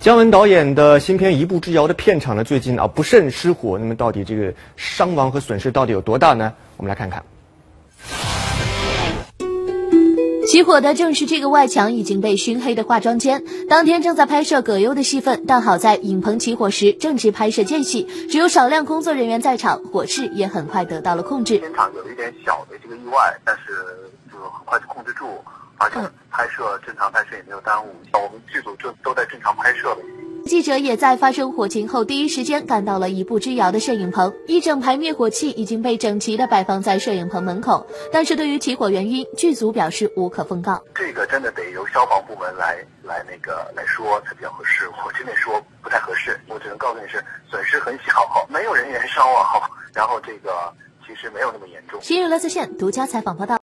姜文导演的新片《一步之遥》的片场呢，最近不慎失火，那么到底这个伤亡和损失到底有多大呢？我们来看看。 起火的正是这个外墙已经被熏黑的化妆间。当天正在拍摄葛优的戏份，但好在影棚起火时正值拍摄间隙，只有少量工作人员在场，火势也很快得到了控制。 现场有一点小的这个意外，但是就很快就控制住，而且正常拍摄也没有耽误。我们剧组就都在正常拍摄了。 记者也在发生火情后第一时间赶到了一步之遥的摄影棚，一整排灭火器已经被整齐地摆放在摄影棚门口。但是对于起火原因，剧组表示无可奉告。 这个真的得由消防部门来说才比较合适，我这边说不太合适。我只能告诉你是损失很小，没有人员伤亡，然后这个其实没有那么严重。 新娱乐在线独家采访报道。